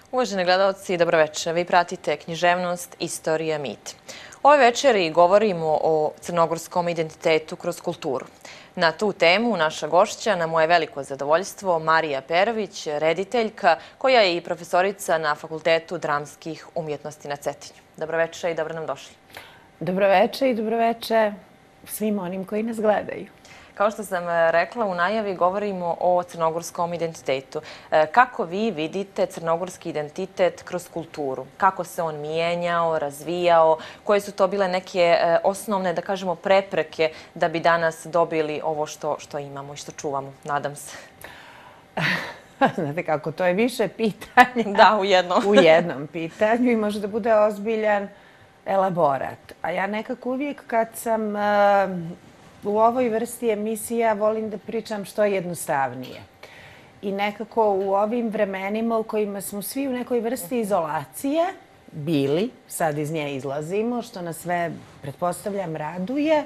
Uvaženi gledalci, dobroveče. Vi pratite književnost, istorija, mit. Ove večeri govorimo o crnogorskom identitetu kroz kulturu. Na tu temu naša gošća, na moje veliko zadovoljstvo, Marija Perović, rediteljka, koja je i profesorica na Fakultetu dramskih umjetnosti na Cetinju. Dobroveče i dobro nam došli. Dobroveče i dobroveče svim onim koji nas gledaju. Kao što sam rekla, u najavi govorimo o crnogorskom identitetu. Kako vi vidite crnogorski identitet kroz kulturu? Kako se on mijenjao, razvijao? Koje su to bile neke osnovne, da kažemo, prepreke da bi danas dobili ovo što imamo i što čuvamo? Nadam se. Znate kako, to je više pitanja. Da, u jednom. U jednom pitanju i može da bude ozbiljan elaborat. A ja nekako uvijek kad sam u ovoj vrsti emisija volim da pričam što je jednostavnije. I nekako u ovim vremenima u kojima smo svi u nekoj vrsti izolacije bili, sad iz nje izlazimo, što nas sve, pretpostavljam, raduje,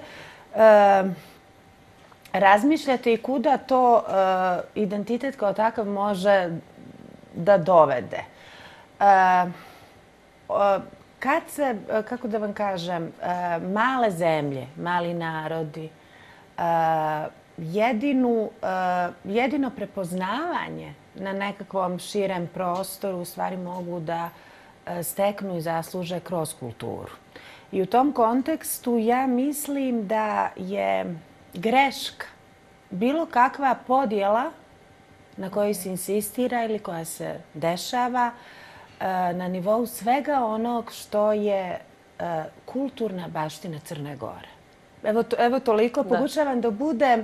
razmišljate i kuda to identitet kao takav može da dovede. Kad se, kako da vam kažem, male zemlje, mali narodi, jedino prepoznavanje na nekakvom širem prostoru u stvari mogu da steknu i zasluže kroz kulturu. I u tom kontekstu ja mislim da je greška bilo kakva podjela na kojoj se insistira ili koja se dešava na nivou svega onog što je kulturna baština Crne Gore. Evo toliko. Pokušavam da budem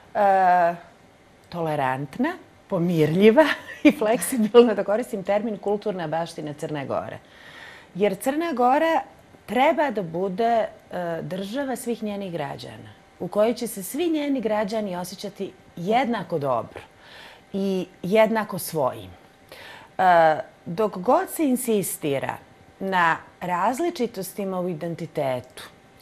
tolerantna, pomirljiva i fleksibilna, da koristim termin kulturna baština Crne Gore. Jer Crna Gora treba da bude država svih njenih građana, u kojoj će se svi njeni građani osjećati jednako dobro i jednako svojim. Dok god se insistira na različitostima u identitetu,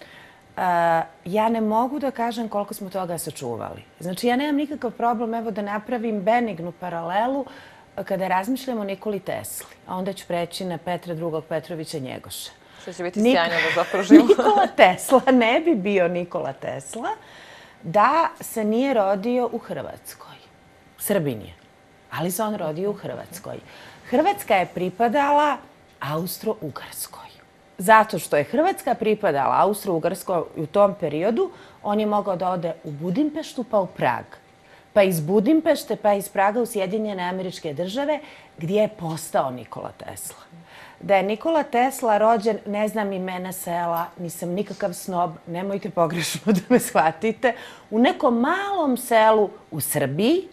ja ne mogu da kažem koliko smo toga sačuvali. Znači, ja nemam nikakav problem, evo da napravim benignu paralelu kada razmišljamo o Nikoli Tesli, a onda ću preći na Petra II. Petrovića Njegoša. Što će biti sjajno da zaprožimo. Nikola Tesla ne bi bio Nikola Tesla da se nije rodio u Hrvatskoj. Srbin je, ali se on rodio u Hrvatskoj. Hrvatska je pripadala Austro-Ugarskoj. Zato što je Hrvatska pripadala Austro-Ugarskoj u tom periodu, on je mogao da ode u Budimpeštu pa u Prag. Pa iz Budimpešte pa iz Praga u Sjedinjene Američke Države, gdje je postao Nikola Tesla. Da je Nikola Tesla rođen, ne znam imena sela, nisam nikakav snob, nemojte pogrešno da me shvatite, u nekom malom selu u Srbiji,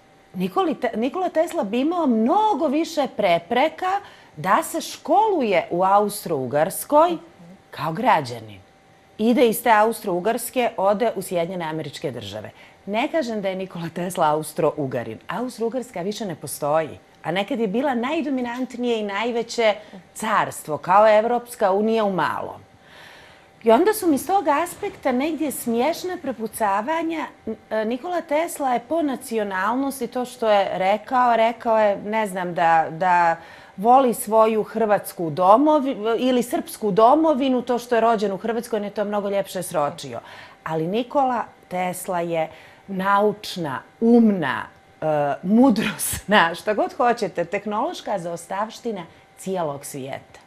Nikola Tesla bi imao mnogo više prepreka da se školuje u Austro-Ugarskoj kao građanin i da iz te Austro-Ugarske ode u Sjedinjene Američke Države. Ne kažem da je Nikola Tesla Austro-Ugarin. Austro-Ugarska više ne postoji, a nekad je bila najdominantnije i najveće carstvo, kao Evropska unija u malom. I onda su mi s tog aspekta negdje smiješna prepucavanja. Nikola Tesla je po nacionalnosti to što je rekao je, ne znam, da voli svoju hrvatsku domovinu ili srpsku domovinu, to što je rođen u Hrvatskoj, on je to mnogo ljepše sročio. Ali Nikola Tesla je naučna, umna, mudrosna, šta god hoćete, tehnološka zaostavština cijelog svijeta.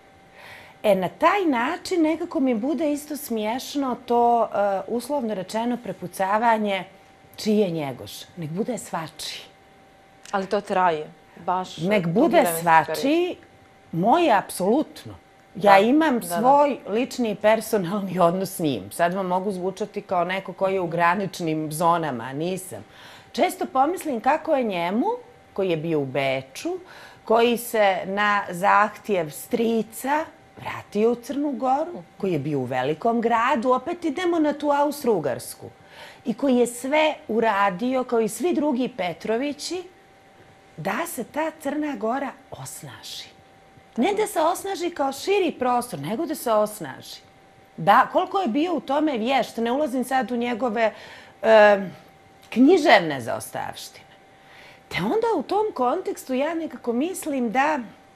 Na taj način nekako mi bude isto smiješno to uslovno rečeno prepucavanje čiji je Njegoš. Nek bude svačiji. Ali to traje. Nek bude svačiji, moje apsolutno. Ja imam svoj lični i personalni odnos s njim. Sad vam mogu zvučati kao neko koji je u graničnim zonama, a nisam. Često pomislim kako je njemu, koji je bio u Beču, koji se na zahtjev strica vratio u Crnu Goru, koji je bio u velikom gradu, opet idemo na tu Austro-Ugarsku, i koji je sve uradio, kao i svi drugi Petrovići, da se ta Crna Gora osnaži. Ne da se osnaži kao širi prostor, nego da se osnaži. Da, koliko je bio u tome vješt, ne ulazim sad u njegove književne zaostavštine. Te onda u tom kontekstu ja nekako mislim da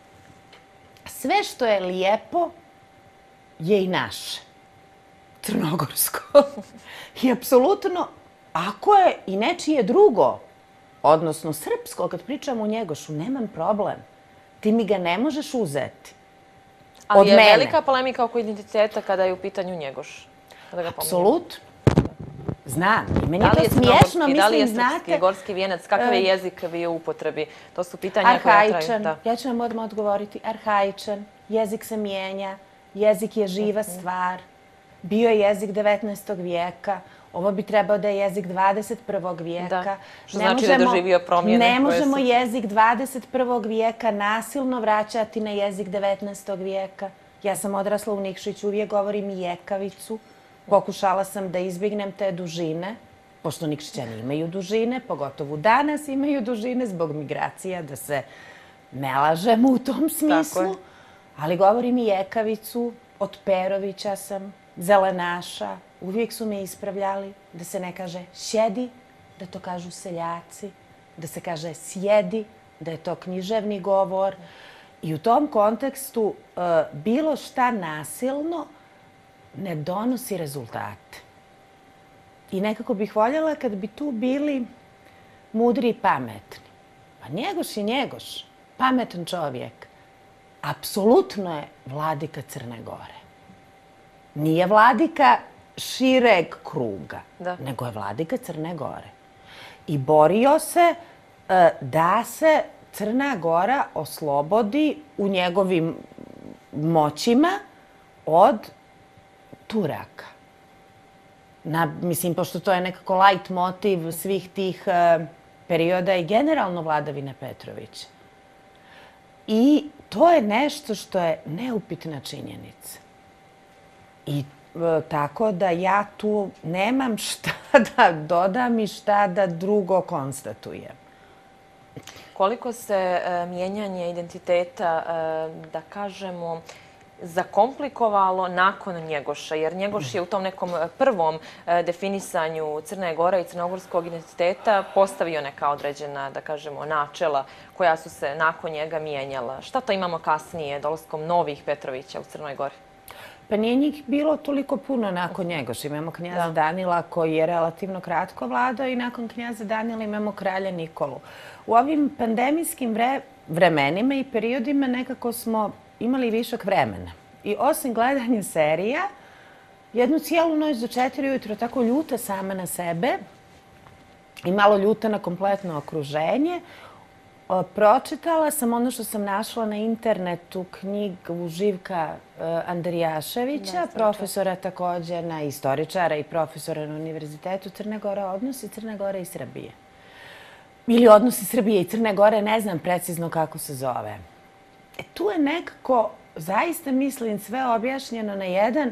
sve što je lijepo je i naše. Crnogorsko. I apsolutno, ako je i nečije drugo, odnosno srpsko, kad pričamo o Njegošu, nemam problem. Ti mi ga ne možeš uzeti. Ali je velika polemika oko identiteta kada je u pitanju Njegoš. Apsolutno. Znam. I meni je to smiješno. Da li je srpski, gorski vijenac? Kakav je jezik bio u upotrebi? To su pitanja koja traju. Arhaičan. Ja ću vam odmah odgovoriti. Arhaičan. Jezik se mijenja. Jezik je živa stvar. Bio je jezik 19. vijeka. Ovo bi trebao da je jezik 21. vijeka. Što znači da je doživio promjene. Ne možemo jezik 21. vijeka nasilno vraćati na jezik 19. vijeka. Ja sam odrasla u Nikšiću, uvijek govorim i jekavicu. Pokušala sam da izbjegnem te dužine, pošto Nikšićani imaju dužine, pogotovo danas imaju dužine zbog migracija, da se ne lažemo u tom smislu. Ali govorim i jekavicu, od Perovića sam, zelenaša, uvijek su me ispravljali da se ne kaže sjedi, da to kažu seljaci, da se kaže sjedi, da je to književni govor. I u tom kontekstu bilo šta nasilno ne donosi rezultate. I nekako bih voljela kad bi tu bili mudri i pametni. Pa Njegoš je Njegoš, pametan čovjek. Apsolutno je vladika Crne Gore. Nije vladika šireg kruga, nego je vladika Crne Gore. I borio se da se Crna Gora oslobodi u njegovim moćima od Turaka. Mislim, pošto to je nekako light motiv svih tih perioda i generalno vladavine Petrovića. I to je nešto što je neupitna činjenica. I tako da ja tu nemam šta da dodam i šta da drugo konstatujem. Koliko se mijenjanje identiteta, da kažemo, zakomplikovalo nakon Njegoša, jer Njegoš je u tom nekom prvom definisanju Crne Gore i crnogorskog identiteta postavio neka određena, da kažemo, načela koja su se nakon njega mijenjala. Šta to imamo kasnije, dolaskom novih Petrovića u Crnoj Gori? Pa nije njih bilo toliko puno nakon Njegoša. Imamo knjaza Danila koji je relativno kratko vladao i nakon knjaza Danila imamo kralja Nikolu. U ovim pandemijskim vremenima i periodima nekako smo imali višak vremena. I osim gledanja serija, jednu cijelu noć do 4 ujutro tako ljuta sama na sebe i malo ljuta na kompletno okruženje, pročitala sam ono što sam našla na internetu, knjigu Živka Andrijaševića, profesora također na istoričara i profesora na Univerzitetu Crne Gore, odnosi Crne Gore i Srbije. Ili odnosi Srbije i Crne Gore, ne znam precizno kako se zove. Tu je nekako, zaista mislim, sve objašnjeno na jedan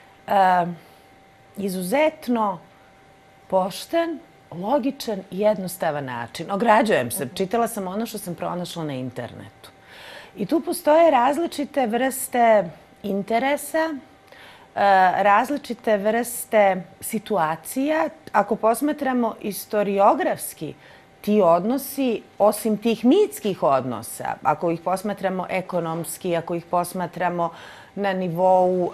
izuzetno pošten, logičan i jednostavan način. Ograđujem se, čitala sam ono što sam pronašla na internetu. I tu postoje različite vrste interesa, različite vrste situacija. Ako posmatramo historiografski, ti odnosi, osim tih mitskih odnosa, ako ih posmatramo ekonomski, ako ih posmatramo na nivou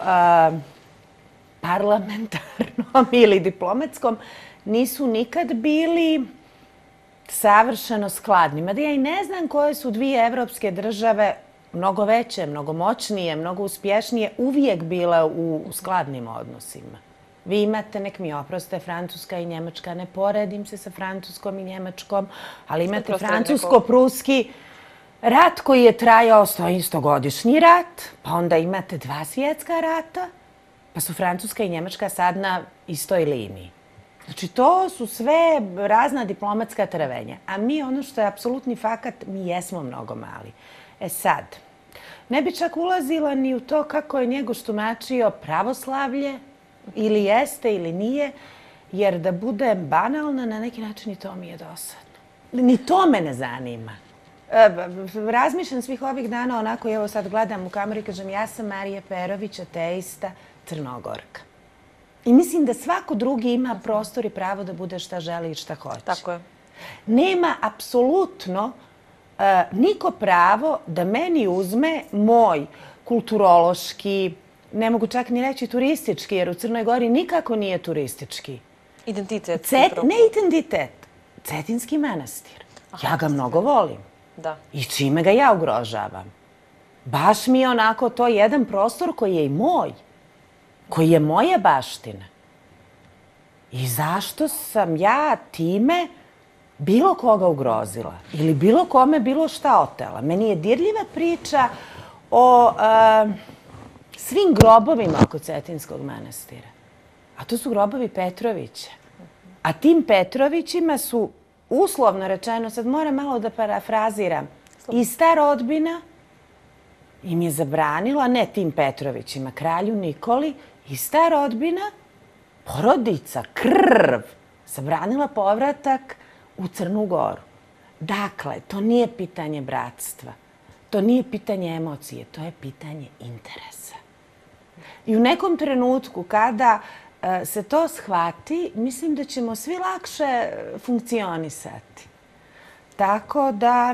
parlamentarnom ili diplomatskom, nisu nikad bili savršeno skladni. Mada ja i ne znam koje su dvije evropske države mnogo veće, mnogo moćnije, mnogo uspješnije, uvijek bile u skladnim odnosima. Vi imate, nek mi oproste, Francuska i Njemačka, ne poredim se sa Francuskom i Njemačkom, ali imate francusko-pruski rat koji je trajao 100-godišnji rat, pa onda imate 2 svjetska rata, pa su Francuska i Njemačka sad na istoj liniji. Znači, to su sve razna diplomatska travenja. A mi, ono što je apsolutni fakat, mi jesmo mnogo mali. Sad, ne bi čak ulazila ni u to kako je Njegoš tumačio pravoslavlje, ili jeste ili nije, jer da budem banalna, na neki način i to mi je dosadno. Ni to me ne zanima. Razmišljam svih ovih dana onako, evo sad gledam u kameru i kažem ja sam Marija Perović, ateista, Crnogorka. I mislim da svako drugi ima prostor i pravo da bude šta želi i šta hoće. Tako je. Nema apsolutno niko pravo da meni uzme moj kulturološki, ne mogu čak ni reći turistički, jer u Crnoj Gori nikako nije turistički. Identitet. Ne identitet, Cetinski manastir. Ja ga mnogo volim. Da. I čime ga ja ugrožavam? Baš mi je onako to jedan prostor koji je i moj, koji je moja baština. I zašto sam ja time bilo koga ugrozila ili bilo kome bilo šta otela? Meni je dirljiva priča o svim grobovima oko Cetinskog manastira. A to su grobovi Petrovića. A tim Petrovićima su, uslovno rečeno, sad moram malo da parafraziram, ista rodbina im je zabranila, ne tim Petrovićima, kralju Nikoli, ista rodbina, porodica, krv, zabranila povratak u Crnu Goru. Dakle, to nije pitanje bratstva, to nije pitanje emocije, to je pitanje interesa. I u nekom trenutku kada se to shvati, mislim da ćemo svi lakše funkcionisati. Tako da,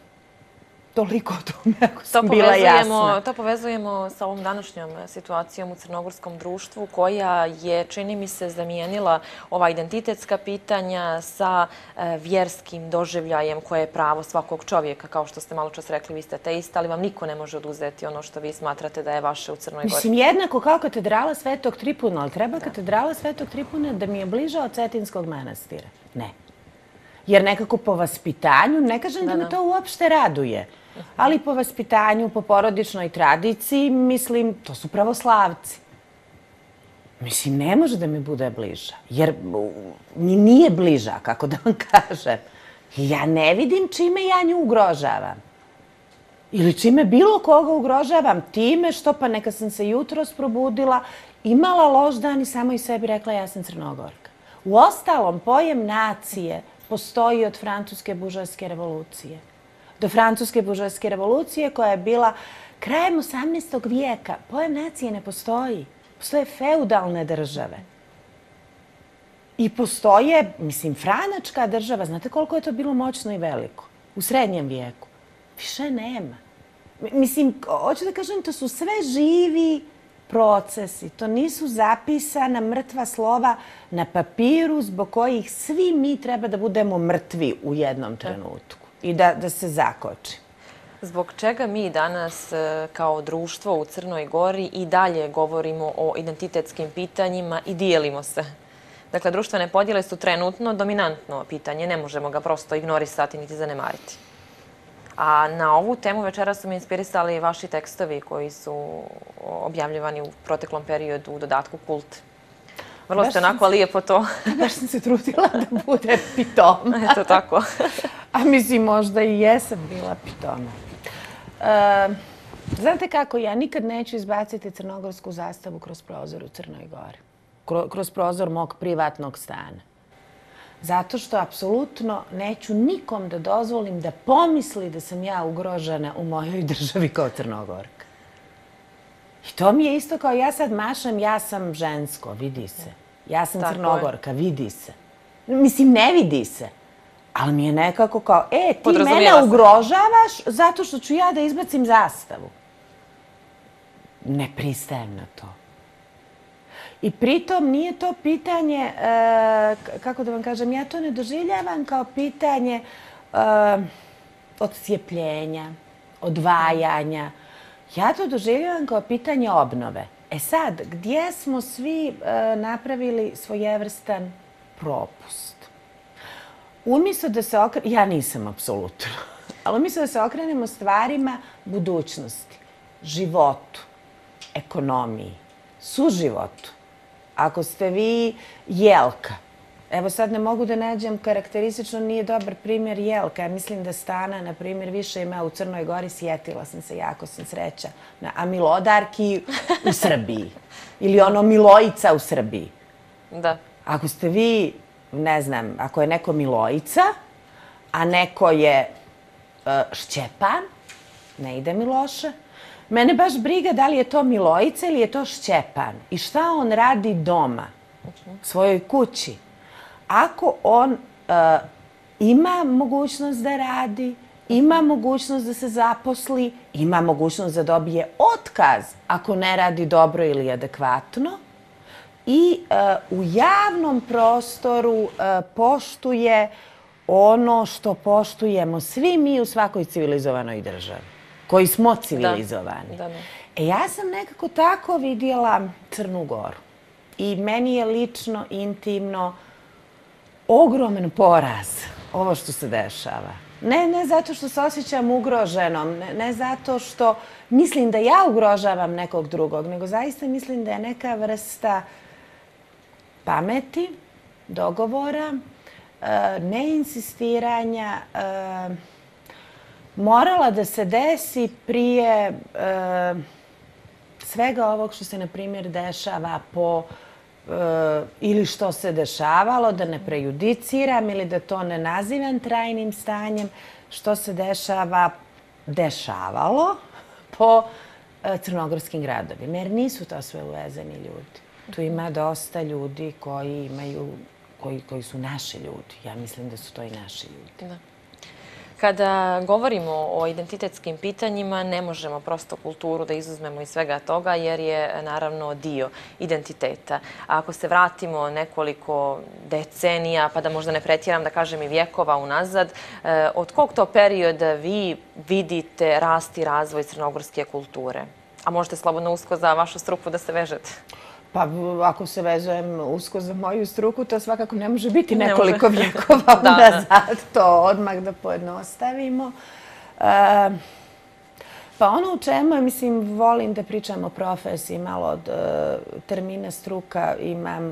toliko o tome, ako sam bila jasna. To povezujemo sa ovom današnjom situacijom u crnogorskom društvu, koja je, čini mi se, zamijenila ova identitetska pitanja sa vjerskim doživljajem koje je pravo svakog čovjeka. Kao što ste malo čas rekli, vi ste ateista, ali vam niko ne može oduzeti ono što vi smatrate da je vaše u Crnoj Gori. Mislim, jednako kao katedrala Svetog Tripuna, ali treba katedrala Svetog Tripuna da mi je bliža od Cetinskog manastira? Ne. Jer nekako po vaspitanju, ne kažem da me to uopšte raduje, ali po vaspitanju, po porodičnoj tradiciji, mislim, to su pravoslavci. Mislim, ne može da mi bude bliža, jer mi nije bliža, kako da vam kažem. Ja ne vidim čime ja nju ugrožavam. Ili čime bilo koga ugrožavam time što, pa neka sam se jutros probudila, imala loš dan i samo i sebi rekla ja sam Crnogorka. Uostalom, pojem nacije postoji od Francuske buržoaske revolucije. Do Francuske buržoaske revolucije koja je bila krajem 18. vijeka. Pojem nacije ne postoji. Postoje feudalne države. I postoje, mislim, franačka država. Znate koliko je to bilo moćno i veliko? U srednjem vijeku. Više nema. Mislim, hoću da kažem, to su sve živi procesi. To nisu zapisana mrtva slova na papiru zbog kojih svi mi treba da budemo mrtvi u jednom trenutku i da se zakoči. Zbog čega mi danas kao društvo u Crnoj Gori i dalje govorimo o identitetskim pitanjima i dijelimo se? Dakle, društvene podjele su trenutno dominantno pitanje, ne možemo ga prosto ignorisati niti zanemariti. A na ovu temu večera su me inspirisali vaši tekstovi koji su objavljivani u proteklom periodu u dodatku Kult. Vrlo ste onako lijepo to. Baš sam se trudila da bude pitoma. Eto tako. A mislim, možda i jesam bila pitoma. Znate kako, ja nikad neću izbaciti crnogorsku zastavu kroz prozor u Crnoj Gori. Kroz prozor mog privatnog stana. Zato što apsolutno neću nikom da dozvolim da pomisli da sam ja ugrožena u mojoj državi kao Crnogorka. I to mi je isto kao ja sad mašam, ja sam žensko, vidi se. Ja sam Crnogorka, vidi se. Mislim, ne vidi se. Ali mi je nekako kao, ti mene ugrožavaš zato što ću ja da izbacim zastavu. Ne pristajem na to. I pritom nije to pitanje, kako da vam kažem, ja to ne doživljavam kao pitanje odcijepljenja, odvajanja. Ja to doživljavam kao pitanje obnove. E sad, gdje smo svi napravili svojevrstan propust? Umjesto da se ja nisam apsolutno, ali umjesto da se okrenemo stvarima budućnosti, životu, ekonomiji, suživotu. Ako ste vi Jelka, evo sad ne mogu da nađem, karakteristično nije dobar primjer Jelka. Ja mislim da Stana, na primjer, više ima u Crnoj Gori, sjetila sam se, jako sam sreća, a Milodarki u Srbiji. Ili ono Milojica u Srbiji. Da. Ako ste vi, ne znam, ako je neko Milojica, a neko je Šćepan, ne ide mi loše. Mene baš briga da li je to Milojica ili je to Šćepan. I šta on radi doma, svojoj kući. Ako on ima mogućnost da radi, ima mogućnost da se zaposli, ima mogućnost da dobije otkaz ako ne radi dobro ili adekvatno i u javnom prostoru poštuje ono što poštujemo svi mi u svakoj civilizovanoj državi, koji smo civilizovani. Ja sam nekako tako vidjela Crnu Goru. I meni je lično, intimno, ogroman poraz ovo što se dešava. Ne zato što se osjećam ugroženom, ne zato što mislim da ja ugrožavam nekog drugog, nego zaista mislim da je neka vrsta pameti, dogovora, neinsistiranja, morala da se desi prije svega ovog što se, na primjer, dešava ili što se dešavalo, da ne prejudiciram ili da to ne nazivam trajnim stanjem, što se dešavalo po crnogorskim gradovima. Jer nisu to sve uvezeni ljudi. Tu ima dosta ljudi koji su naši ljudi. Ja mislim da su to i naši ljudi. Kada govorimo o identitetskim pitanjima, ne možemo prosto kulturu da izuzmemo iz svega toga, jer je naravno dio identiteta. Ako se vratimo nekoliko decenija, pa da možda ne pretjeram da kažem i vjekova unazad, od kog to perioda vi vidite rast i razvoj crnogorske kulture? A možete slobodno usko za vašu struku da se vežete. Pa ako se vezujem usko za moju struku, to svakako ne može biti nekoliko vjekova unazad. To odmah da pojednostavimo. Pa ono u čemu, mislim, volim da pričam o profesiji, malo od termina struka imam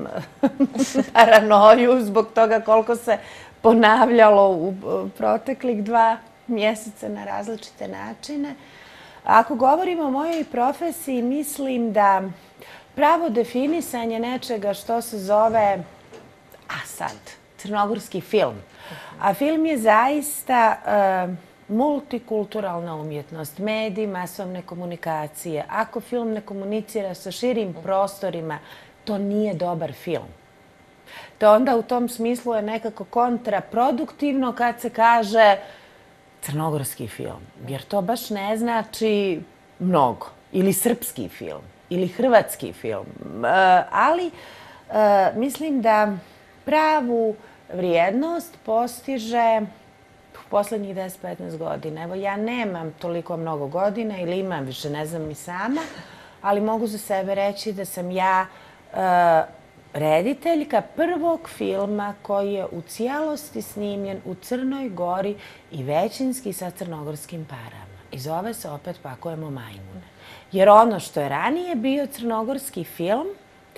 paranoju zbog toga koliko se ponavljalo u proteklih 2 mjeseca na različite načine. Ako govorimo o mojoj profesiji, mislim da pravo definisanje nečega što se zove, crnogorski film. A film je zaista multikulturalna umjetnost, mediji, masovne komunikacije. Ako film ne komunicira sa širim prostorima, to nije dobar film. To onda u tom smislu je nekako kontraproduktivno kad se kaže crnogorski film. Jer to baš ne znači mnogo. Ili srpski film. Ili hrvatski film. Ali mislim da pravu vrijednost postiže u poslednjih 10-15 godina. Evo, ja nemam toliko mnogo godina ili imam, više ne znam ni sama, ali mogu za sebe reći da sam ja rediteljka prvog filma koji je u cijelosti snimljen u Crnoj Gori i većinski sa crnogorskim parama. I zove se opet Pakujemo majmune. Jer ono što je ranije bio crnogorski film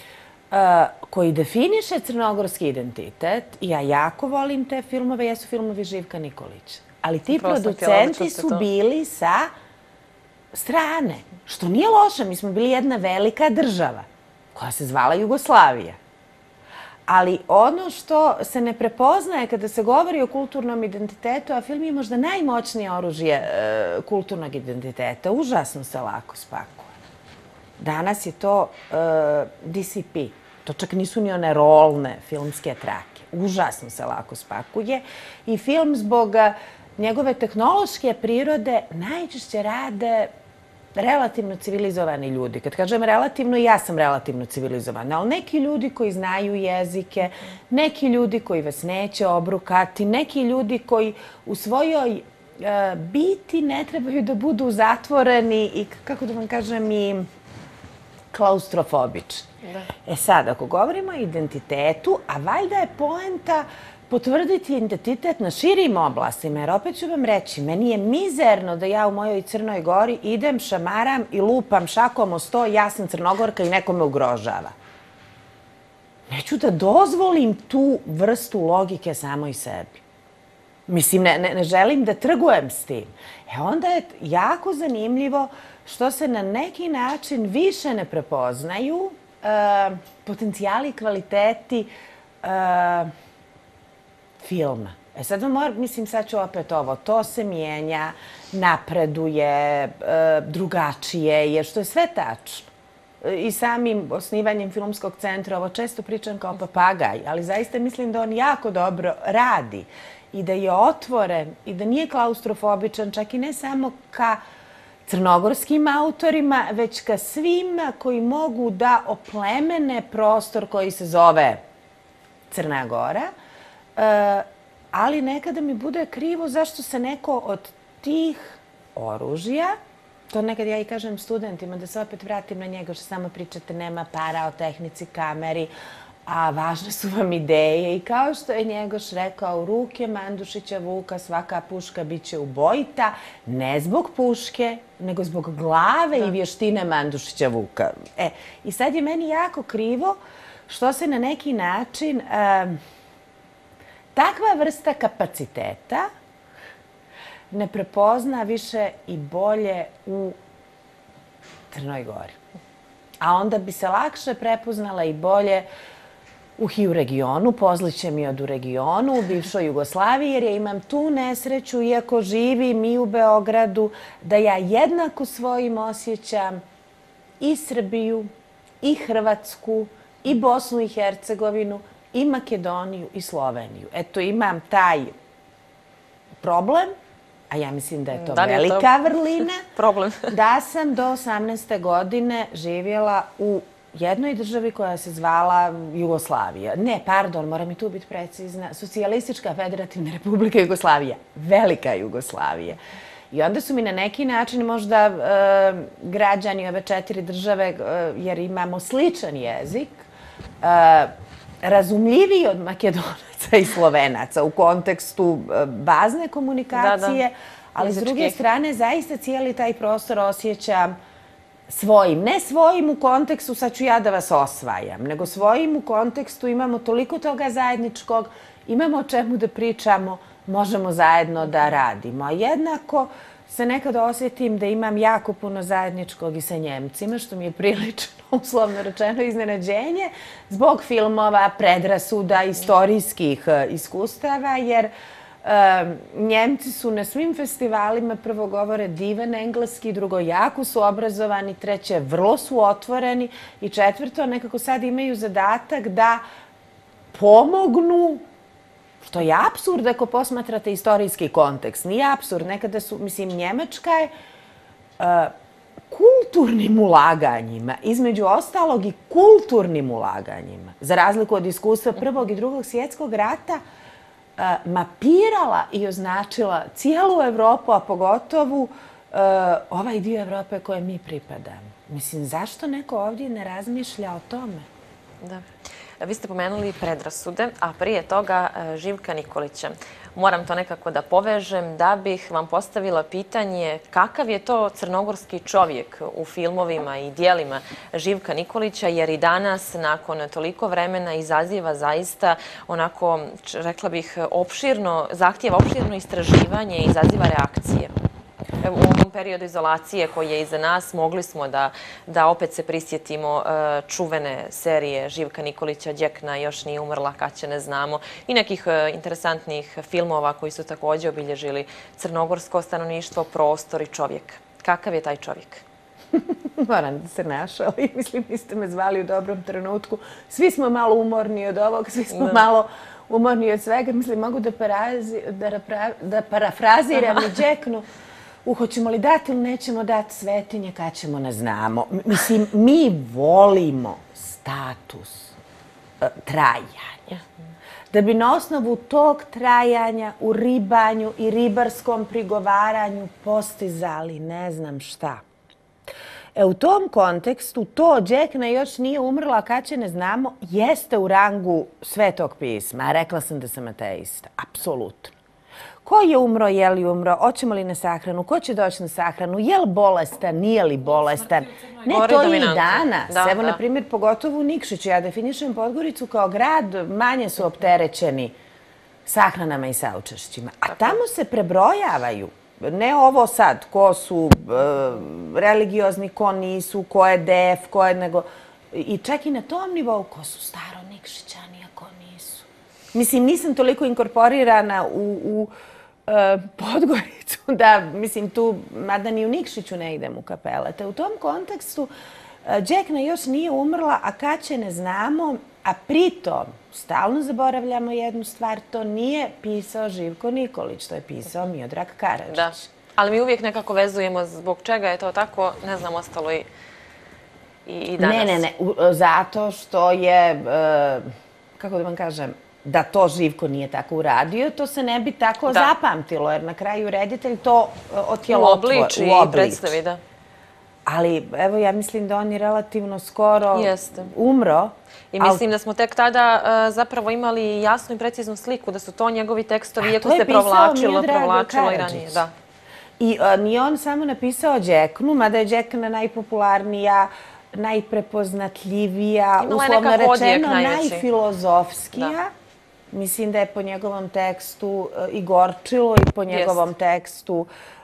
koji definiše crnogorski identitet, i ja jako volim te filmove, jesu filmovi Živka Nikolića. Ali ti producenti su bili sa strane, što nije loše. Mi smo bili jedna velika država koja se zvala Jugoslavija. Ali ono što se ne prepoznaje kada se govori o kulturnom identitetu, a film je možda najmoćnije oružje kulturnog identiteta, užasno se lako spakuje. Danas je to DCP. To čak nisu ni one rolne filmske trake. Užasno se lako spakuje. I film zbog njegove tehnološke prirode najčešće rade relativno civilizovani ljudi. Kad kažem relativno, ja sam relativno civilizovana, ali neki ljudi koji znaju jezike, neki ljudi koji vas neće obrukati, neki ljudi koji u svojoj biti ne trebaju da budu zatvoreni i, kako da vam kažem, i klaustrofobični. Sad, ako govorimo o identitetu, a valjda je poenta potvrditi identitet na širim oblastima, jer opet ću vam reći, meni je mizerno da ja u mojoj Crnoj Gori idem, šamaram i lupam šakom o sto, ja sam Crnogorka i neko me ugrožava. Neću da dozvolim tu vrstu logike samoj sebi. Mislim, ne želim da trgujem s tim. Onda je jako zanimljivo što se na neki način više ne prepoznaju potencijali i kvaliteti filma. Sad vam moram, mislim, sad ću opet ovo, to se mijenja, napreduje, drugačije je, što je sve tačno. i samim osnivanjem Filmskog centra, ovo često pričam kao papagaj, ali zaista mislim da on jako dobro radi i da je otvoren i da nije klaustrofobičan, čak i ne samo ka crnogorskim autorima, već ka svima koji mogu da oplemene prostor koji se zove Crna Gora. Ali nekada mi bude krivo zašto se neko od tih oružja, to nekad ja i kažem studentima, da se opet vratim na njega što samo pričate nema para o tehnici, kameri, a važne su vam ideje. I kao što je Njegoš rekao, u ruke Mandušića Vuka svaka puška bit će ubojita, ne zbog puške, nego zbog glave i vještine Mandušića Vuka. I sad je meni jako krivo što se na neki način takva vrsta kapaciteta ne prepozna više i bolje u Crnoj Gori. A onda bi se lakše prepoznala i bolje i u regionu, Pozliće mi od u regionu, u bivšoj Jugoslaviji, jer ja imam tu nesreću, iako živim i u Beogradu, da ja jednako svojim osjećam i Srbiju, i Hrvatsku, i Bosnu i Hercegovinu, i Makedoniju, i Sloveniju. Eto, imam taj problem, a ja mislim da je to velika vrlina, da sam do 18. godine živjela u jednoj državi koja se zvala Jugoslavija. Ne, pardon, moram i tu biti precizna. Socijalistička federativna republika Jugoslavija. Velika Jugoslavija. I onda su mi na neki način možda građani ove 4 države, jer imamo sličan jezik, razumljiviji od Makedonaca i Slovenaca u kontekstu bazne komunikacije, ali s druge strane zaista cijeli taj prostor osjećam svojim. Ne svojim u kontekstu sad ću ja da vas osvajam, nego svojim u kontekstu imamo toliko toga zajedničkog, imamo o čemu da pričamo, možemo zajedno da radimo. A jednako se nekad osjetim da imam jako puno zajedničkog i sa Njemcima, što mi je prilično, uslovno rečeno, iznenađenje, zbog filmova, predrasuda, istorijskih iskustava, jer Njemci su na svim festivalima prvo govore divan engleski, drugo jako su obrazovani, treće vrlo su otvoreni i četvrto nekako sad imaju zadatak da pomognu, što je apsurd ako posmatrate istorijski kontekst. Nije apsurd, nekada su, mislim, Njemačka je kulturnim ulaganjima, između ostalog i kulturnim ulaganjima, za razliku od iskustva Prvog i Drugog svjetskog rata, mapirala i označila cijelu Evropu, a pogotovo ovaj dio Evrope koje mi pripadamo. Mislim, zašto neko ovdje ne razmišlja o tome? Da. Vi ste pomenuli predrasude, a prije toga Živka Nikolića. Moram to nekako da povežem da bih vam postavila pitanje kakav je to crnogorski čovjek u filmovima i dijelima Živka Nikolića, jer i danas, nakon toliko vremena, izaziva zaista onako, rekla bih, zahtijeva opširno istraživanje i izaziva reakcije. U ovom periodu izolacije koji je iza nas mogli smo da opet se prisjetimo čuvene serije Živka Nikolića, Đekna još nije umrla, kad će ne znamo, i nekih interesantnih filmova koji su također obilježili crnogorsko stanovništvo, prostor i čovjek. Kakav je taj čovjek? Moram da se našali. Mislim, vi ste me zvali u dobrom trenutku. Svi smo malo umorni od ovog, svi smo malo umorni od svega. Mislim, mogu da parafraziram i Đeknu. Hoćemo li dati ili nećemo dati svetinje, kad ćemo ne znamo. Mislim, mi volimo status trajanja. Da bi na osnovu tog trajanja u ribanju i ribarskom prigovaranju postizali ne znam šta. U tom kontekstu to Đekna još nije umrla, kad će ne znamo, jeste u rangu Svetog pisma. Rekla sam da sam ateista. Apsolutno. Ko je umro, je li umro, hoćemo li na sahranu, ko će doći na sahranu, je li bolestan, nije li bolestan. Ne, to je i danas. Evo, na primjer, pogotovo u Nikšiću. Ja definišem Podgoricu kao grad, manje su opterećeni sahranama i saučešćima. A tamo se prebrojavaju. Ne ovo sad, ko su religiozni, ko nisu, ko je def, ko je nego... I čak i na tom nivou, ko su staro Nikšićani, a ko nisu. Mislim, nisam toliko inkorporirana u Podgoricu, da, mislim, tu, mada ni u Nikšiću ne idem u kapele. Te u tom kontekstu Đekna još nije umrla, a kad će ne znamo, a pritom stalno zaboravljamo jednu stvar, to nije pisao Živko Nikolić, to je pisao Miodrag Karadžić. Da, ali mi uvijek nekako vezujemo zbog čega je to tako, ne znam, ostalo i danas. Ne, zato što je, kako da vam kažem, da to Živko nije tako uradio, to se ne bi tako zapamtilo, jer na kraju reditelj to otjelotvori. U obliči i predstavi, da. Ali, evo, ja mislim da on je relativno skoro umro. I mislim da smo tek tada zapravo imali jasnu i preciznu sliku, da su to njegovi tekstovi, iako se provlačilo i ranije. I nije on samo napisao Đeknu, mada je Đekna najpopularnija, najprepoznatljivija, uslovno rečeno najfilozofskija. Mislim da je po njegovom tekstu i Gorčilo i po njegovom tekstu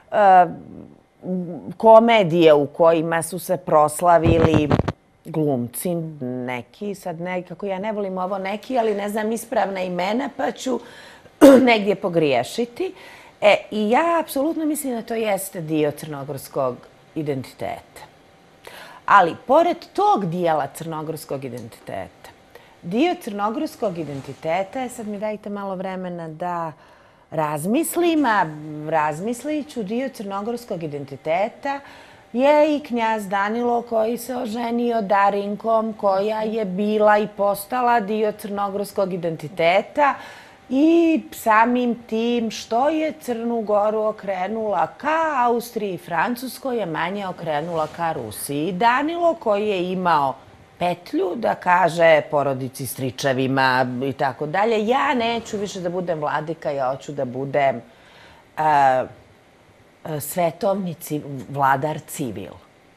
komedije u kojima su se proslavili glumci neki, sad nekako ja ne volim ovo neki, ali ne znam ispravna imena, pa ću negdje pogriješiti. I ja apsolutno mislim da to jeste dio crnogorskog identiteta. Ali, pored tog dijela crnogorskog identiteta, dio crnogorskog identiteta je, sad mi dajte malo vremena da razmislim, a razmislit ću, dio crnogorskog identiteta je i knjaz Danilo koji se oženio Darinkom, koja je bila i postala dio crnogorskog identiteta i samim tim što je Crnu Goru okrenula ka Austriji i Francuskoj je manje okrenula ka Rusiji. Danilo koji je imao petlju da kaže porodici, stričevima i tako dalje, ja neću više da budem vladika, ja hoću da budem svetovni vladar civil.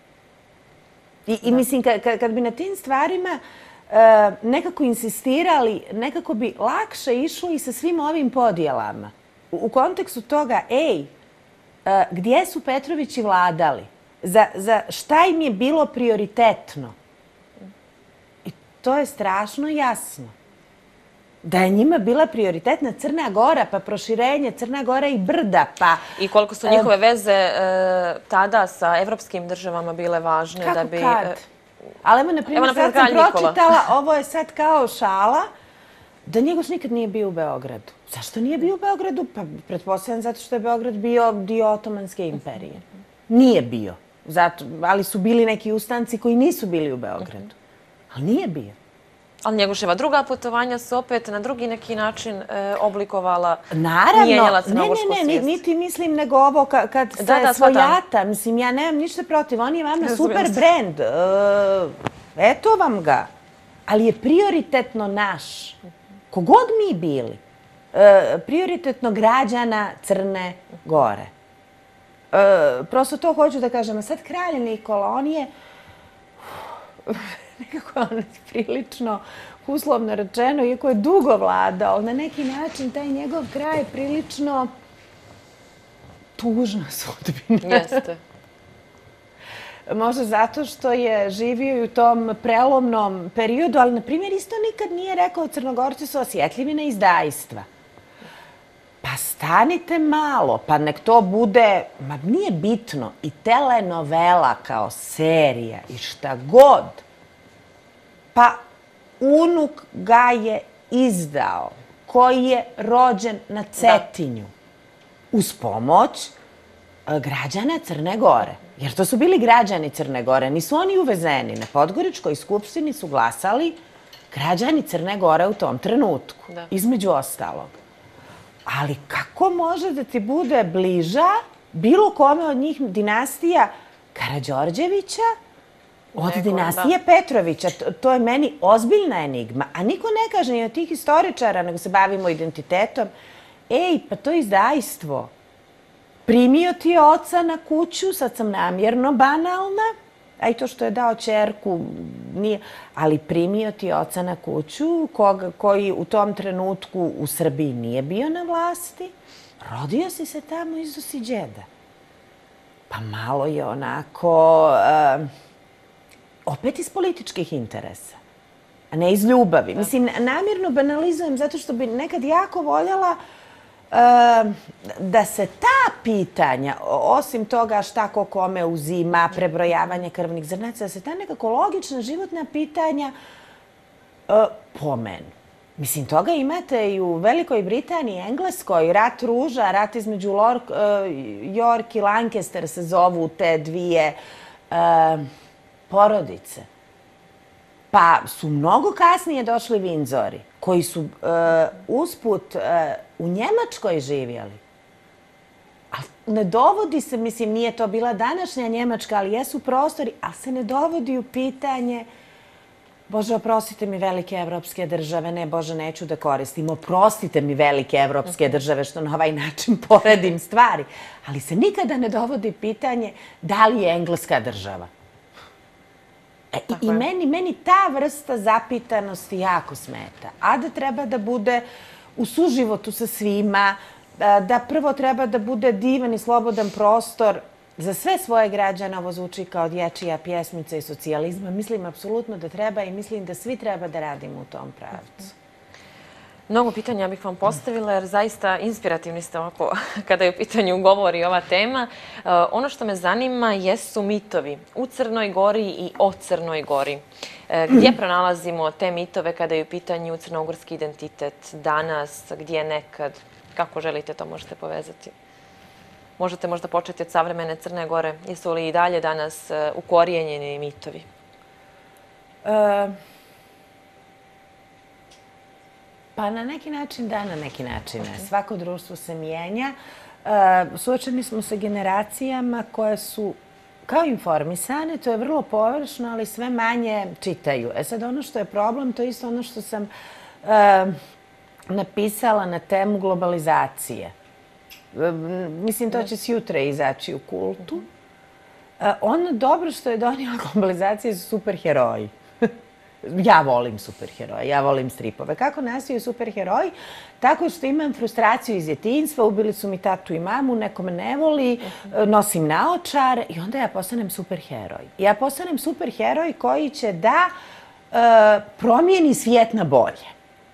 I mislim, kad bi na tim stvarima nekako insistirali, nekako bi lakše išlo i sa svim ovim podjelama. U kontekstu toga, gdje su Petrovići vladali? Za šta im je bilo prioritetno? I to je strašno jasno. Da je njima bila prioritetna Crna Gora, pa proširenje Crna Gora i Brda, pa... I koliko su njihove veze tada sa evropskim državama bile važne da bi... Kako kad? Ali evo, na primjer, sad sam pročitala, ovo je sad kao šala, da Njegoš nikad nije bio u Beogradu. Zašto nije bio u Beogradu? Pa pretpostavljam zato što je Beograd bio dio Otomanske imperije. Nije bio. Ali su bili neki ustanci koji nisu bili u Beogradu. Ali nije bio. Ali Njegoševa druga putovanja su opet na drugi neki način oblikovala, mijenjala crnogorsku svijest. Ne, niti mislim nego ovo kad se svojata. Mislim, ja nemam ništa protiv. On je vama super brend. Eto vam ga. Ali je prioritetno naš. Kogod mi bili. Prioritetno građana Crne Gore. Prosto to hoću da kažem. A sad kralj Nikola, on je... Nekako on prilično, uslovno rečeno, iako je dugo vladao, na neki način taj njegov kraj je prilično tužna sudbina. Jeste. Možda zato što je živio u tom prelomnom periodu, ali, na primjer, isto nikad nije rekao Crnogorci su osjetljivi na izdajstva. Pa stanite malo, pa nek to bude, ma nije bitno, i telenovela kao serija i šta god. Pa unuk ga je izdao, koji je rođen na Cetinju, uz pomoć građana Crne Gore. Jer to su bili građani Crne Gore, nisu oni uvezeni. Na Podgoričkoj skupštini su glasali građani Crne Gore u tom trenutku, između ostalog. Ali kako može da ti bude bliža bilo kome od njih dinastija Karađorđevića, od dinastije Petrovića? To je meni ozbiljna enigma. A niko ne kaže ni od tih historičara, nego se bavimo identitetom. Pa to je izdajstvo. Primio ti je oca na kuću, sad sam namjerno banalna, a i to što je dao ćerku, nije, ali primio ti je oca na kuću, koji u tom trenutku u Srbiji nije bio na vlasti, rodio si se tamo, izdo si đeda. Pa malo je onako... opet iz političkih interesa, a ne iz ljubavi. Mislim, namjerno banalizujem zato što bi nekad jako voljela da se ta pitanja, osim toga šta ko kome uzima, prebrojavanje krvnih zrnaca, da se ta nekako logična životna pitanja pomenu. Mislim, toga imate i u Velikoj Britaniji, Engleskoj, rat ruža, rat između York i Lancaster se zovu te dvije porodice. Pa su mnogo kasnije došli Windsori, koji su usput u Njemačkoj živjeli. Ali ne dovodi se, mislim, nije to bila današnja Njemačka, ali jesu prostori, ali se ne dovodi u pitanje Bože, oprostite mi velike evropske države, ne Bože, neću da koristim, oprostite mi velike evropske države što na ovaj način poredim stvari, ali se nikada ne dovodi pitanje da li je Engleska država. I meni ta vrsta zapitanosti jako smeta. A da treba da bude u suživotu sa svima, da prvo treba da bude divan i slobodan prostor za sve svoje građane, ovo zvuči kao dječija pjesmica i socijalizma. Mislim apsolutno da treba i mislim da svi treba da radimo u tom pravcu. Mnogo pitanja bih vam postavila jer zaista inspirativni ste ovako kada je u pitanju govori ova tema. Ono što me zanima jesu mitovi u Crnoj Gori i o Crnoj Gori. Gdje pronalazimo te mitove kada je u pitanju crnogorski identitet danas, gdje nekad? Kako želite to možete povezati? Možete možda početi od savremene Crne Gore. Jesu li i dalje danas ukorijenjeni mitovi? Pa na neki način da, na neki način ne. Svako društvo se mijenja. Suočeni smo sa generacijama koje su kao informisane, to je vrlo površno, ali sve manje čitaju. Sad ono što je problem, to je isto ono što sam napisala na temu globalizacije. Mislim, to će sjutra izaći u Kultu. Ono dobro što je donijela globalizacija su superheroji. Ja volim superheroje, ja volim stripove. Kako nastaju superheroji? Tako što imam frustraciju iz djetinjstva, ubili su mi tatu i mamu, neko me ne voli, nosim naočar i onda ja postanem superheroj. Ja postanem superheroj koji će da promijeni svijet na bolje.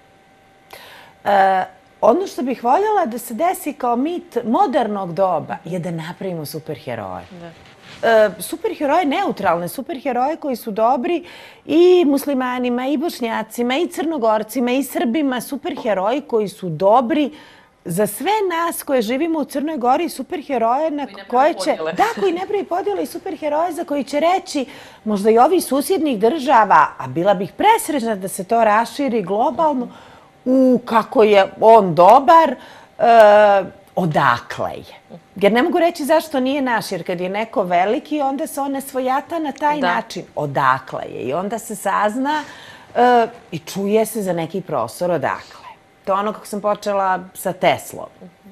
Ono što bih voljela da se desi kao mit modernog doba je da napravimo superheroje. Superheroje neutralne, superheroje koji su dobri i muslimanima, i bošnjacima, i crnogorcima, i srbima, superheroji koji su dobri za sve nas koje živimo u Crnoj Gori, superheroje na koje će... Da, koji ne pravi podjele i superheroje za koji će reći možda i ovi susjednih država, a bila bih presrećna da se to raširi globalno, kako je on dobar, odakle je. Jer ne mogu reći zašto nije naš, jer kad je neko veliki, onda se on ne svojata na taj način. Odakle je. I onda se sazna i čuje se za neki prostor odakle. To je ono kako sam počela sa Teslom.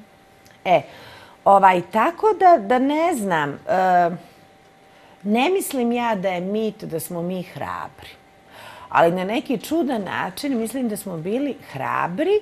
Tako da ne znam, ne mislim ja da je mit da smo mi hrabri. Ali na neki čudan način mislim da smo bili hrabri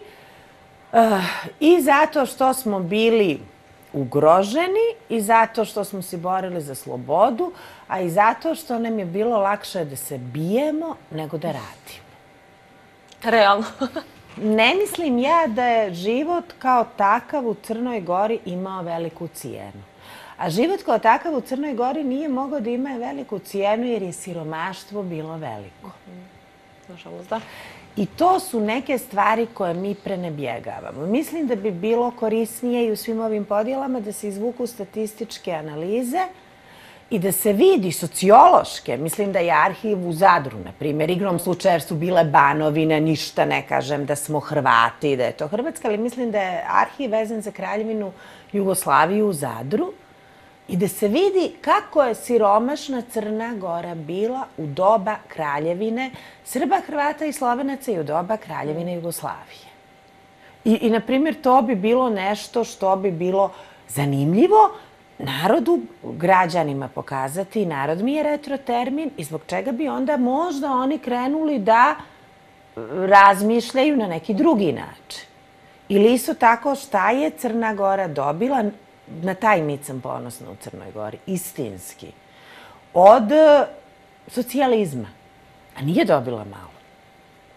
i zato što smo bili ugroženi i zato što smo se borili za slobodu, a i zato što nam je bilo lakše da se bijemo nego da radimo. Realno. Ne mislim ja da je život kao takav u Crnoj Gori imao veliku cijenu. A život kao takav u Crnoj Gori nije mogao da ima veliku cijenu jer je siromaštvo bilo veliko. Nažalost, da. I to su neke stvari koje mi prenebjegavamo. Mislim da bi bilo korisnije i u svim ovim podjelama da se izvuku statističke analize i da se vidi sociološke. Mislim da je arhiv u Zadru, na primjer, igrom slučaja jer su bile Banovine, ništa ne kažem da smo Hrvati, da je to Hrvatska, ali mislim da je arhiv vezan za Kraljevinu Jugoslaviju u Zadru i da se vidi kako je siromašna Crna Gora bila u doba Kraljevine Srba, Hrvata i Slovenaca i u doba Kraljevine Jugoslavije. I na primjer, to bi bilo nešto što bi bilo zanimljivo narodu, građanima pokazati. Narod mi je retrotermin i zbog čega bi onda možda oni krenuli da razmišljaju na neki drugi način. Ili isto tako šta je Crna Gora dobila, na taj mit sam ponosna u Crnoj Gori, istinski, od socijalizma. A nije dobila malo.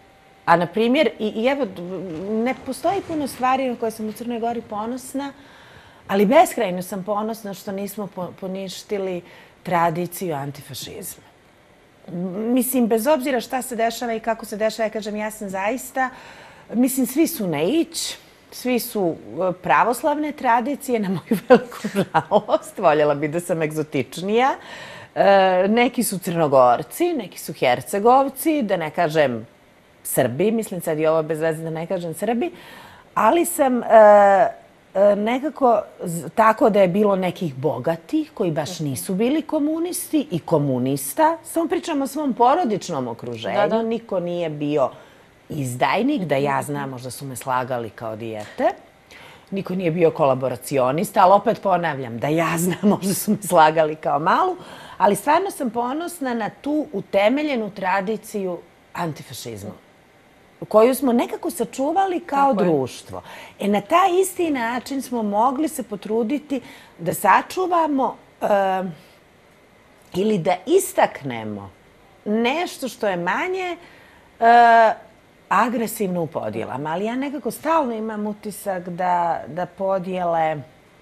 A, na primjer, i evo, ne postoji puno stvari na koje sam u Crnoj Gori ponosna, ali beskrajno sam ponosna što nismo poništili tradiciju antifašizma. Mislim, bez obzira šta se dešava i kako se dešava, ja kažem, ja sam zaista, mislim, svi su na ić, svi su pravoslavne tradicije, na moju veliku žalost, voljela bi da sam egzotičnija. Neki su Crnogorci, neki su Hercegovci, da ne kažem Srbi, mislim sad i ovo bez veze da ne kažem Srbi, ali sam nekako tako da je bilo nekih bogatih koji baš nisu bili komunisti i komunista. Samo pričamo o svom porodičnom okruženju. Niko nije bio izdajnik, da ja znam, možda su me slagali kao dijete. Niko nije bio kolaboracionista, ali opet ponavljam, da ja znam, možda su me slagali kao malu. Ali stvarno sam ponosna na tu utemeljenu tradiciju antifašizma, koju smo nekako sačuvali kao društvo. Na taj isti način smo mogli se potruditi da sačuvamo ili da istaknemo nešto što je manje agresivno u podjelama. Ali ja nekako stalno imam utisak da podjele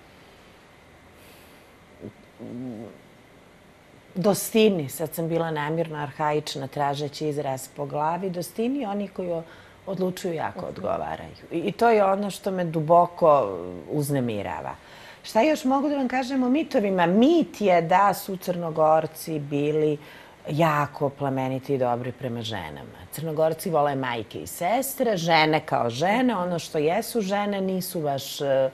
dostini, sad sam bila namjerno arhaična tražeći izraz po glavi, dostini oni koji odlučuju jako odgovaraju. I to je ono što me duboko uznemirava. Šta još mogu da vam kažem o mitovima? Mit je da su Crnogorci bili jako plemeniti i dobri prema ženama. Crnogorci vole majke i sestre, žene kao žene, ono što jesu žene nisu baš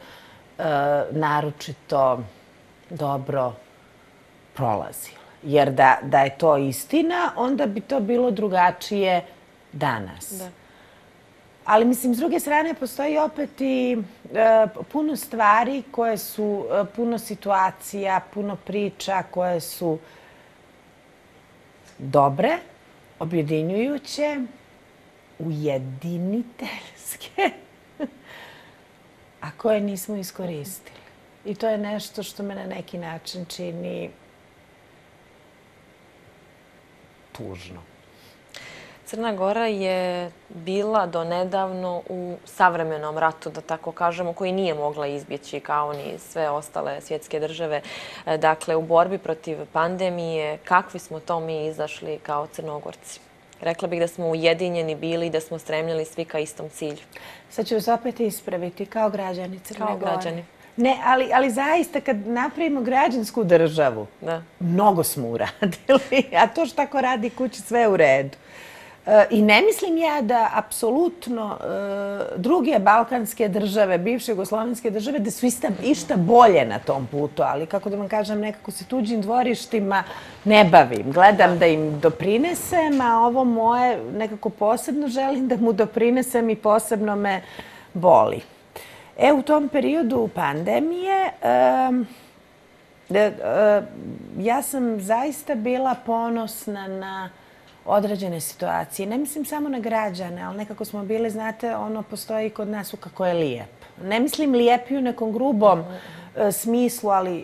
naročito dobro prolazile. Jer da je to istina, onda bi to bilo drugačije danas. Ali, mislim, s druge strane, postoji opet i puno stvari koje su, puno situacija, puno priča koje su dobre, objedinjujuće, ujediniteljske, a koje nismo iskoristili. I to je nešto što me na neki način čini tužno. Crna Gora je bila donedavno u savremenom ratu, da tako kažemo, koji nije mogla izbjeći kao ni sve ostale svjetske države. Dakle, u borbi protiv pandemije, kakvi smo to mi izašli kao Crnogorci? Rekla bih da smo ujedinjeni bili i da smo stremljali svi ka istom cilju. Sad ću vas opet ispraviti, kao građani Crne Gore. Kao građani. Ne, ali zaista kad napravimo građansku državu, mnogo smo uradili, a to što tako radi kući sve u redu. I ne mislim ja da apsolutno druge balkanske države, bivše jugoslovenske države, da su išta bolje na tom putu, ali kako da vam kažem, nekako se tuđim dvorištima ne bavim. Gledam da im doprinesem, a ovo moje nekako posebno želim da mu doprinesem i posebno me boli. U tom periodu pandemije ja sam zaista bila ponosna na određene situacije. Ne mislim samo na građane, ali nekako smo bili, znate, ono postoji kod nas kako je lijep. Ne mislim lijepi u nekom grubom smislu, ali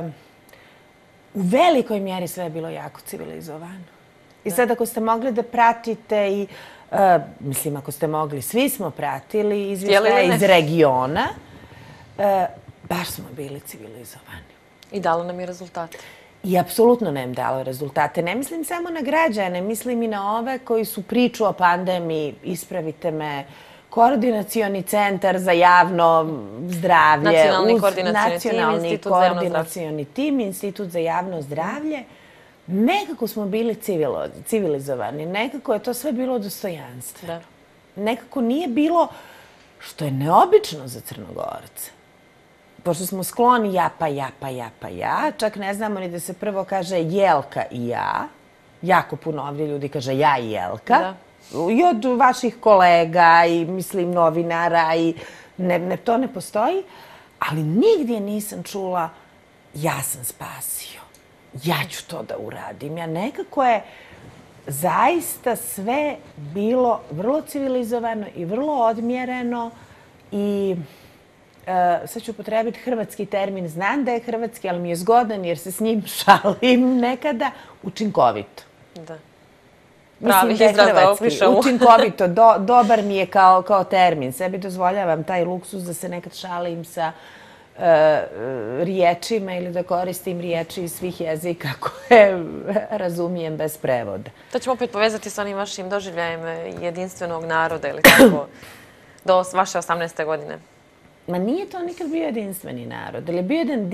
u velikoj mjeri sve je bilo jako civilizovano. I sad ako ste mogli da pratite i mislim, ako ste mogli, svi smo pratili izvještaje iz regiona, baš smo bili civilizovani. I dalo nam je rezultate. I apsolutno nam dalo rezultate. Ne mislim samo na građane, mislim i na ove koji su priču o pandemiji, ispravite me, Koordinacioni centar za javno zdravlje, Nacionalni koordinacioni tim, Institut za javno zdravlje. Nekako smo bili civilizovani, nekako je to sve bilo dostojanstveno. Nekako nije bilo, što je neobično za Crnogorce. Pošto smo skloni ja, pa ja, pa ja, pa ja, čak ne znamo ni da se prvo kaže Jelka i ja. Jako puno ovdje ljudi kaže ja i Jelka. I od vaših kolega i, mislim, novinara i to ne postoji. Ali nigdje nisam čula ja sam spasio. Ja ću to da uradim. Ja nekako je zaista sve bilo vrlo civilizovano i vrlo odmjereno i sad ću upotrebiti hrvatski termin, znam da je hrvatski, ali mi je zgodan jer se s njim šalim nekada, učinkovito. pravi Mislim da je izraz da hrvatski. opišemo. Učinkovito, dobar mi je kao termin. Sebi dozvoljavam taj luksus da se nekad šalim sa riječima ili da koristim riječi iz svih jezika koje razumijem bez prevoda. To ćemo opet povezati sa onim vašim doživljajem jedinstvenog naroda ili tako, do vaše 18. godine. Ma nije to nikad bio jedinstveni narod. Ali je bio jedan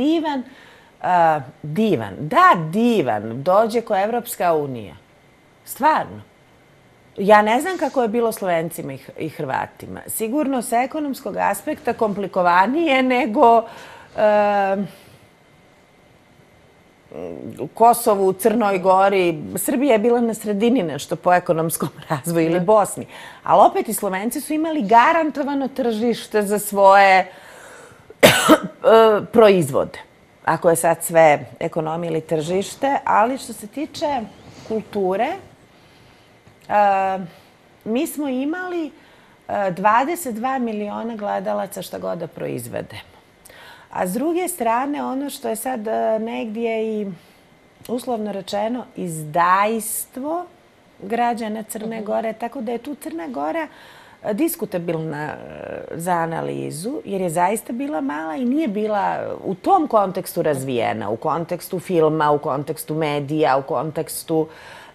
divan, dođe ko Evropska unija. Stvarno. Ja ne znam kako je bilo Slovencima i Hrvatima. Sigurno sa ekonomskog aspekta komplikovanije nego u Kosovu, u Crnoj Gori. Srbija je bila na sredini nešto po ekonomskom razvoju ili Bosni. Ali opet i Slovenci su imali garantovano tržište za svoje proizvode. Ako je sad sve ekonomija ili tržište, ali što se tiče kulture, mi smo imali 22 miliona gledalaca šta god da proizvedemo. A s druge strane, ono što je sad negdje i uslovno rečeno izdajstvo građana Crne Gore, tako da je tu Crna Gora diskutabilna za analizu, jer je zaista bila mala i nije bila u tom kontekstu razvijena, u kontekstu filma, u kontekstu medija, u kontekstu...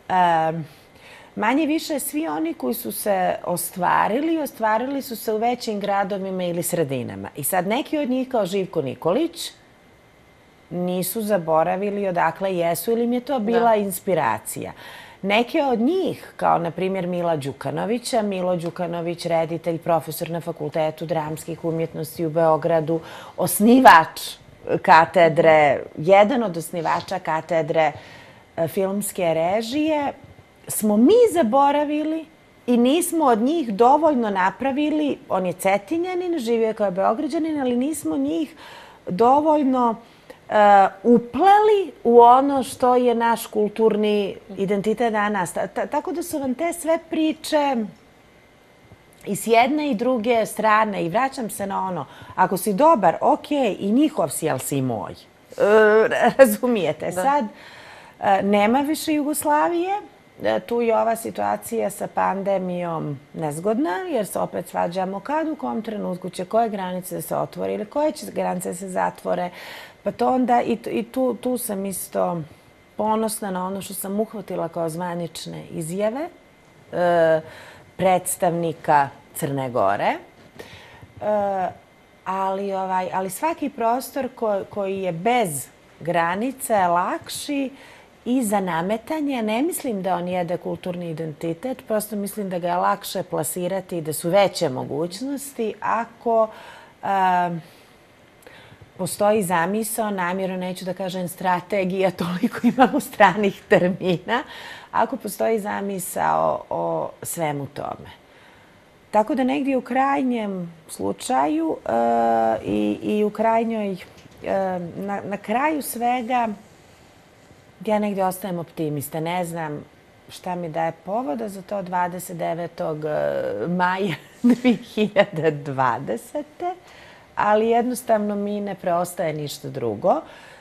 Manje više svi oni koji su se ostvarili su se u većim gradovima ili sredinama. I sad neki od njih kao Živko Nikolić nisu zaboravili odakle jesu ili im je to bila inspiracija. Neke od njih, kao na primjer Mila Đukanovića, Milo Đukanović, reditelj, profesor na Fakultetu dramskih umjetnosti u Beogradu, osnivač katedre, jedan od osnivača katedre filmske režije, smo mi zaboravili i nismo od njih dovoljno napravili, on je Cetinjanin, živio kao Beograđanin, ali nismo njih dovoljno upleli u ono što je naš kulturni identitet danas. Tako da su vam te sve priče i s jedne i druge strane, i vraćam se na ono, ako si dobar, ok, i njihov si, ali si i moj. Razumijete? Sad, nema više Jugoslavije. Tu je ova situacija sa pandemijom nezgodna, jer se opet svađamo kad, u kom trenutku će koje granice da se otvore ili koje će granice da se zatvore. Pa to onda, i tu sam isto ponosna na ono što sam uhvatila kao zvanične izjave predstavnika Crne Gore. Ali svaki prostor koji je bez granice je lakši i za nametanje. Ne mislim da on jede kulturni identitet, prosto mislim da ga je lakše plasirati i da su veće mogućnosti ako postoji zamisao, namjerno neću da kažem strategija, toliko imamo stranih termina, ako postoji zamisao o svemu tome. Tako da negdje u krajnjem slučaju i u krajnjoj, na kraju svega, ja negdje ostajem optimista. Ne znam šta mi daje povoda za to 29. maja 2020. Ali jednostavno mi ne preostaje ništa drugo.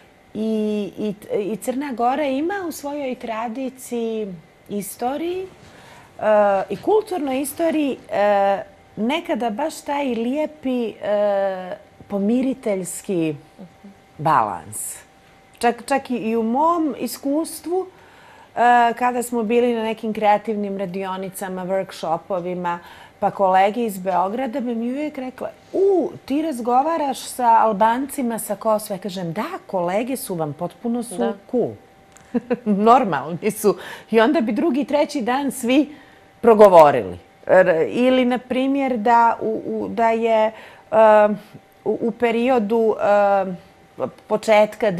I Crna Gora ima u svojoj tradiciji, istoriji i kulturnoj istoriji nekada baš taj lijepi pomiriteljski balans. Čak i u mom iskustvu, kada smo bili na nekim kreativnim radionicama, workshopovima, pa kolege iz Beograda bi mi uvijek rekla, ti razgovaraš sa Albancima sa Kosova. Ja kažem, da, kolege su vam, potpuno su cool. Normalni su. I onda bi drugi, treći dan svi progovorili. Ili, na primjer, da je u periodu početka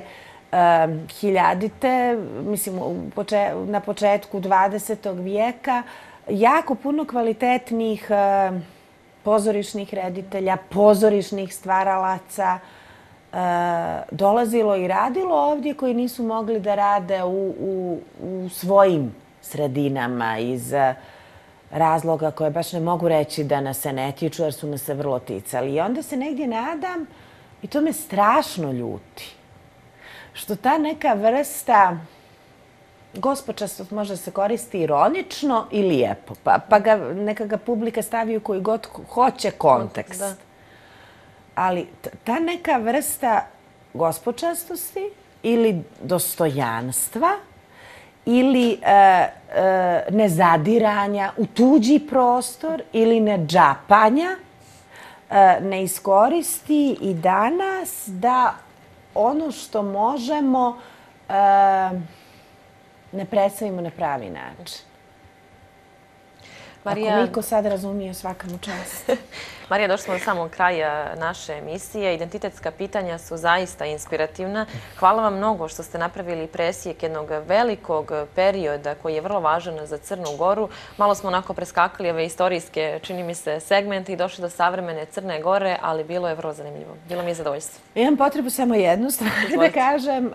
2000-te, mislim, na početku 20. vijeka, jako puno kvalitetnih pozorišnih reditelja, pozorišnih stvaralaca dolazilo i radilo ovdje koji nisu mogli da rade u svojim sredinama iz razloga koje baš ne mogu reći da nas se ne tiču, jer su nas se vrlo ticali. I onda se negdje nadam, i to me strašno ljuti, što ta neka vrsta gospočastost može se koristi ironično i lijepo, pa neka ga publika stavi u koji god hoće kontekst. Ali ta neka vrsta gospočastosti ili dostojanstva ili nezadiranja u tuđi prostor ili nedžapanja ne iskoristi i danas da ono što možemo ne predstavimo na pravi način. Ako niko sad razumije, svaka mu čast. Marija, došli smo do samog kraja naše emisije. Identitetska pitanja su zaista inspirativna. Hvala vam mnogo što ste napravili presjek jednog velikog perioda koji je vrlo važan za Crnu Goru. Malo smo onako preskakali ove istorijske, čini mi se, segmente i došli do savremene Crne Gore, ali bilo je vrlo zanimljivo. Bilo mi je zadovoljstvo. Imam potrebu samo jednu stvar da kažem.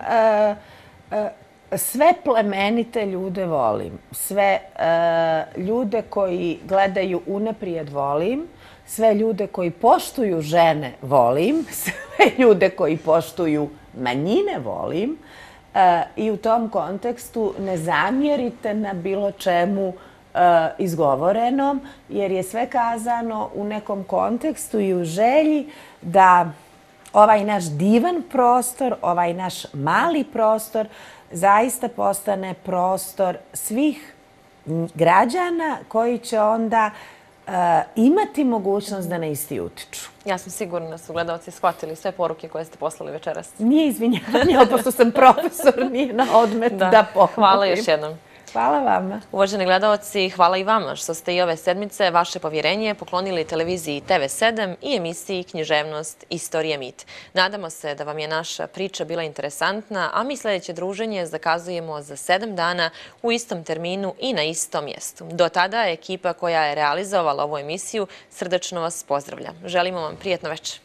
Sve plemenite ljude volim, sve ljude koji gledaju unaprijed volim, sve ljude koji poštuju žene volim, sve ljude koji poštuju manjine volim i u tom kontekstu ne zamjerite na bilo čemu izgovorenom, jer je sve kazano u nekom kontekstu i u želji da ovaj naš divan prostor, ovaj naš mali prostor zaista postane prostor svih građana koji će onda imati mogućnost da na isti utiču. Ja sam sigurna da su gledalci shvatili sve poruke koje ste poslali večeras. Nije izvinjavanje, ali pošto sam profesor, nije na odmet da pohvalim. Hvala još jednom. Hvala vama. Uvaženi gledalci, hvala i vama što ste i ove sedmice vaše povjerenje poklonili televiziji TV7 i emisiji Književnost, istorija, mit. Nadamo se da vam je naša priča bila interesantna, a mi sljedeće druženje zakazujemo za 7 dana u istom terminu i na istom mjestu. Do tada ekipa koja je realizovala ovu emisiju srdačno vas pozdravlja. Želimo vam prijatno večer.